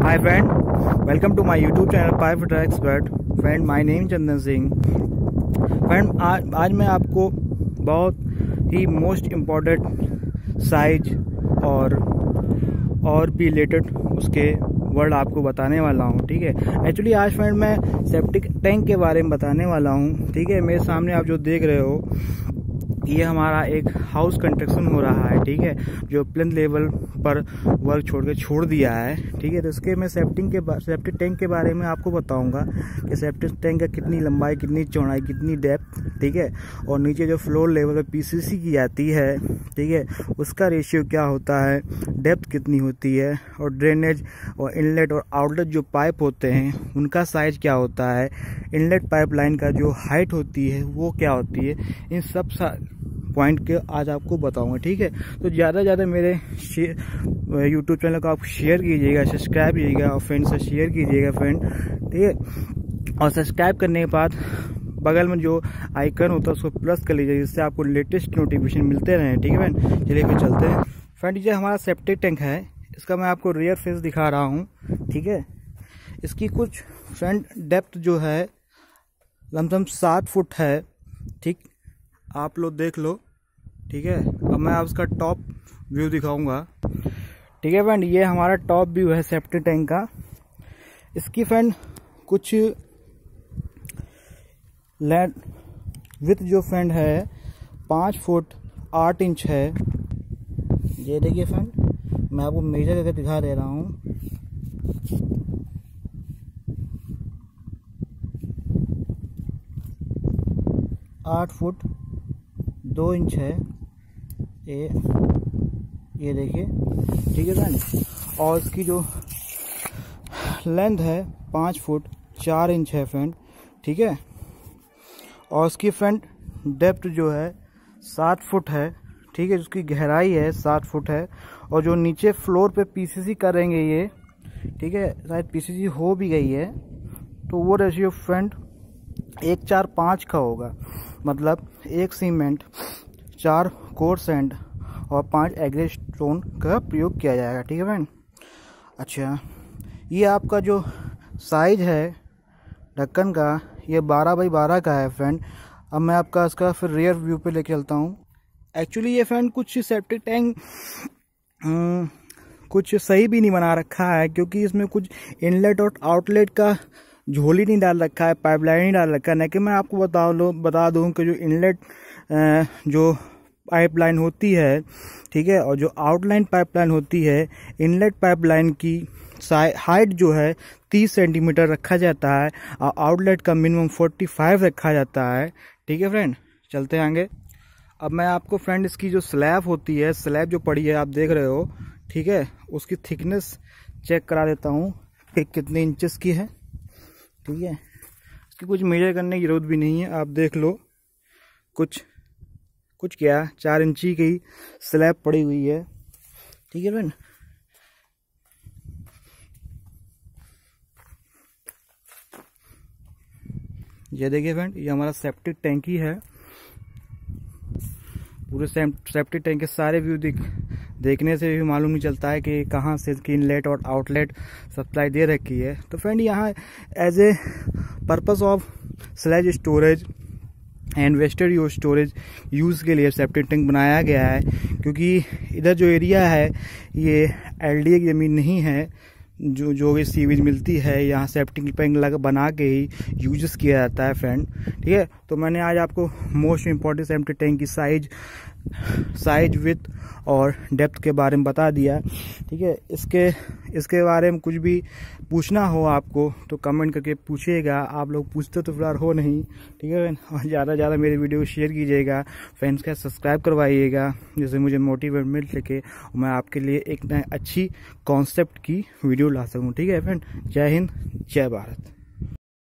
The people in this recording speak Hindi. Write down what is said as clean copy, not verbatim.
Hi friend, welcome to my YouTube channel Pipe Fitter Expert. Friend, my name Chandan Singh. Friend, आज मैं आपको बहुत ही मोस्ट इम्पोर्टेंट साइज और भी रिलेटेड उसके वर्ड आपको बताने वाला हूँ. ठीक है. एक्चुअली आज फ्रेंड मैं सेप्टिक टैंक के बारे में बताने वाला हूँ. ठीक है. मेरे सामने आप जो देख रहे हो ये हमारा एक हाउस कंस्ट्रक्शन हो रहा है. ठीक है. जो प्लिंथ लेवल पर वर्क छोड़ दिया है. ठीक है. तो इसके मैं सेप्टिक टैंक के बारे में आपको बताऊंगा कि सेप्टिक टैंक का कितनी लंबाई, कितनी चौड़ाई, कितनी डेप्थ. ठीक है. और नीचे जो फ्लोर लेवल पर पीसीसी की जाती है, ठीक है, उसका रेशियो क्या होता है, डेप्थ कितनी होती है, और ड्रेनेज और इनलेट और आउटलेट जो पाइप होते हैं उनका साइज क्या होता है, इनलेट पाइपलाइन का जो हाइट होती है वो क्या होती है. इन सब पॉइंट के आज आपको बताऊंगा. ठीक है. तो ज़्यादा से ज़्यादा मेरे यूट्यूब चैनल को आप शेयर कीजिएगा, सब्सक्राइब कीजिएगा और फ्रेंड से शेयर कीजिएगा फ्रेंड. ठीक है. और सब्सक्राइब करने के बाद बगल में जो आइकन होता है उसको प्लस कर लीजिए, जिससे आपको लेटेस्ट नोटिफिकेशन मिलते रहें. ठीक है फ्रेंड. चलिए फिर चलते हैं. फ्रेंड, ये हमारा सेप्टिक टैंक है. इसका मैं आपको रियर फेस दिखा रहा हूँ. ठीक है. इसकी कुछ फ्रेंड डेप्थ जो है लमसम 7 फुट है. ठीक, आप लोग देख लो. ठीक है. अब मैं आप उसका टॉप व्यू दिखाऊंगा. ठीक है फ्रेंड, ये हमारा टॉप व्यू है सेप्टिक टैंक का. इसकी फ्रेंड कुछ लैंड विथ जो फ्रेंड है 5 फुट 8 इंच है. ये देखिए फ्रेंड, मैं आपको मेजर करके दिखा दे रहा हूँ. आठ फुट 2 इंच है ये देखिए. ठीक है फ्रेंड. और इसकी जो लेंथ है 5 फुट 4 इंच है फ्रेंड. ठीक है. और उसकी फ्रेंड डेप्थ जो है 7 फुट है. ठीक है. उसकी गहराई है 7 फुट है. और जो नीचे फ्लोर पे पीसीसी करेंगे ये, ठीक है, शायद पीसीसी हो भी गई है, तो वो रेशियो फ्रेंड 1:4:5 का होगा. मतलब 1 सीमेंट, 4 कोर सैंड और 5 एग्रेट स्टोन का प्रयोग किया जाएगा. ठीक है फ्रेंड. अच्छा, ये आपका जो साइज है ढक्कन का ये 12x12 का है फ्रेंड. अब मैं आपका इसका फिर रियर व्यू पे लेके चलता हूँ. एक्चुअली ये फ्रेंड कुछ सेप्टिक टैंक कुछ सही भी नहीं बना रखा है, क्योंकि इसमें कुछ इनलेट और आउटलेट का झोली नहीं डाल रखा है, पाइपलाइन नहीं डाल रखा है. नहीं कि मैं आपको बता दूं कि जो इनलेट जो पाइपलाइन होती है, ठीक है, और जो आउटलाइन पाइपलाइन होती है, इनलेट पाइपलाइन की हाइट जो है 30 सेंटीमीटर रखा जाता है और आउटलेट का मिनिमम 45 रखा जाता है. ठीक है फ्रेंड. चलते हैं आगे. अब मैं आपको फ्रेंड इसकी जो स्लैब होती है, स्लैब जो पड़ी है आप देख रहे हो, ठीक है, उसकी थिकनेस चेक करा देता हूँ कि कितने इंचेस की है. ठीक है. इसकी कुछ मेजर करने की जरूरत भी नहीं है, आप देख लो. कुछ क्या 4 इंची की स्लैब पड़ी हुई है. ठीक है फ्रेंड. ये देखिए फ्रेंड, ये हमारा सेप्टिक टैंक ही है. पूरे सेप्टिक टैंक के सारे व्यू देखने से भी मालूम नहीं चलता है कि कहाँ से इसकी इनलेट और आउटलेट सप्लाई दे रखी है. तो फ्रेंड, यहाँ as a purpose of sludge storage and wasted use storage use के लिए सेप्टिक टैंक बनाया गया है. क्योंकि इधर जो एरिया है ये एलडीए की ज़मीन नहीं है. जो भी सीवेज मिलती है यहाँ सेप्टिक टैंक बना के ही यूज़ किया जाता है फ्रेंड. ठीक है. तो मैंने आज आपको मोस्ट इम्पॉर्टेंट सेप्टिक टैंक की साइज विथ और डेप्थ के बारे में बता दिया. ठीक है. इसके बारे में कुछ भी पूछना हो आपको तो कमेंट करके पूछिएगा. आप लोग पूछते तो फिलहाल हो नहीं. ठीक है. और ज़्यादा से ज़्यादा मेरे वीडियो को शेयर कीजिएगा, फ्रेंड्स का सब्सक्राइब करवाइएगा, जिससे मुझे मोटिवेट मिल सके और मैं आपके लिए एक नई अच्छी कॉन्सेप्ट की वीडियो ला सकूँ. ठीक है फ्रेंड. जय हिंद, जय भारत.